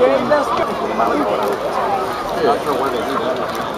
Okay, let's go. Not sure where they do that.